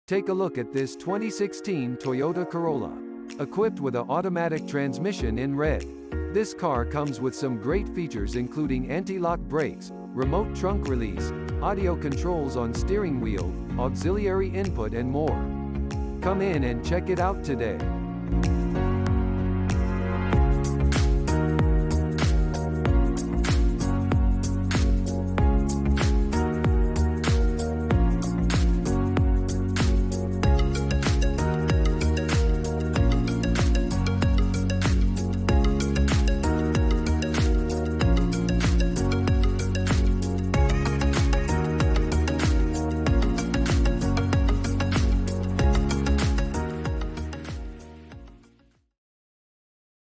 Take a look at this 2016 Toyota Corolla. Equipped with an automatic transmission in red. This car comes with some great features including anti-lock brakes, remote trunk release, audio controls on steering wheel, auxiliary input and more. Come in and check it out today.